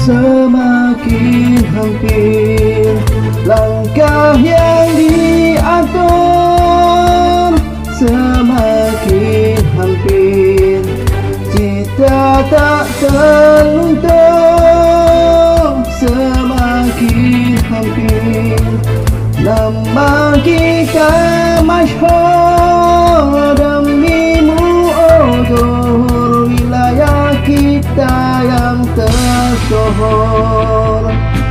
Semakin hampir langkah yang diatur, semakin hampir cita tak terluntur. Semakin hampir nama kita masyhur, demimu oh Johor, wilayah kita yang tersohor.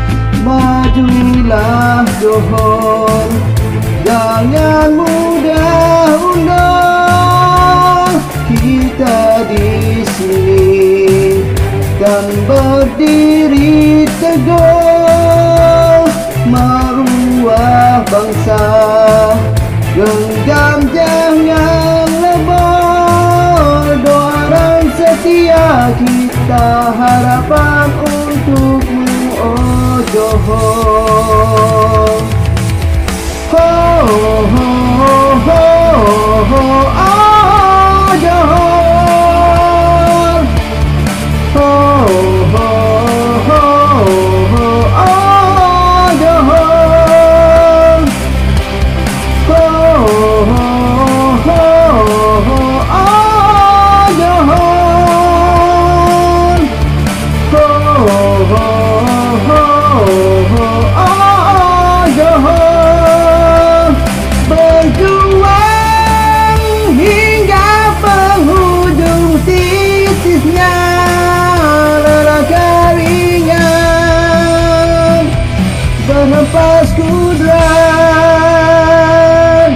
Majulah Johor, jangan mudah undur. Kita di sini kan berdiri teguh, maruah bangsa genggam jangan lebur. Doa dan setia kita, harapan untukmu oh Johor. Ho ho ho ho oh Johor. Ho ho ho ho oh Johor. Ho ho ho ho oh Johor. Ho ho ho ho oh Johor. Berjuang hingga penghujung titisnya, lelah keringat berhempas kudrat.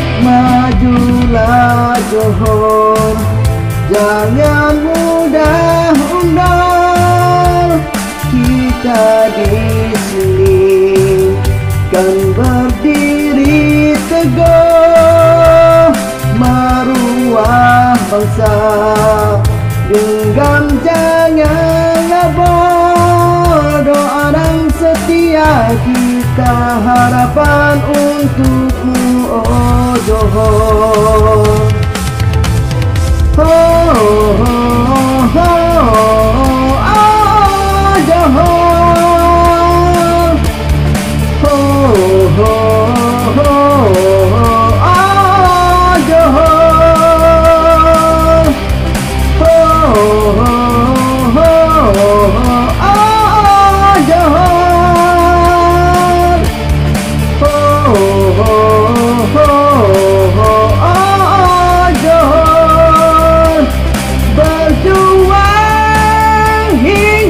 Majulah Johor, jangan mudah undur. Kita di sini kan berdiri teguh, maruah bangsa genggam jangan lebur. Doa dan setia kita, harapan untukmu oh Johor. Ho ho ho oh Johor. Ho ho ho oh Johor. Ho ho ho oh Johor. Ho ho ho oh Johor. Berjuang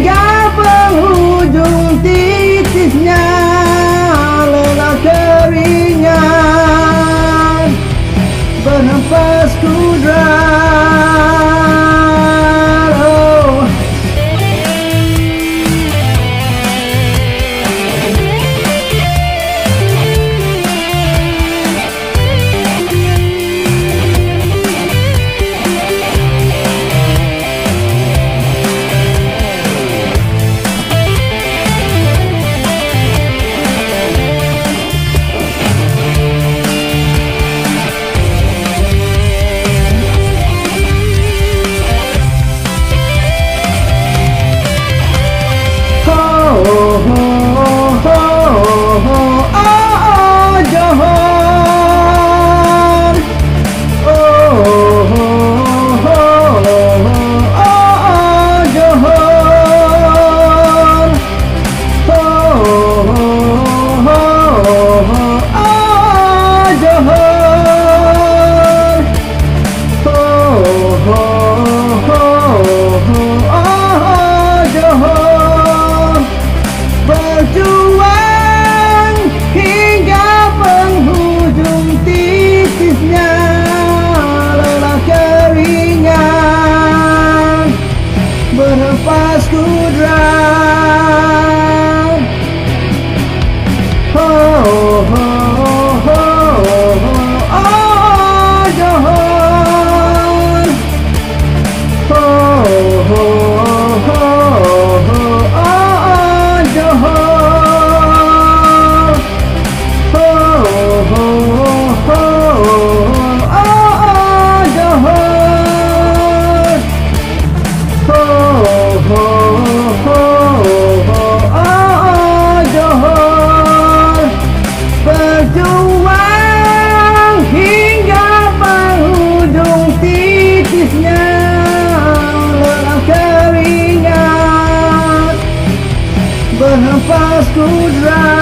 terhempas kudrat.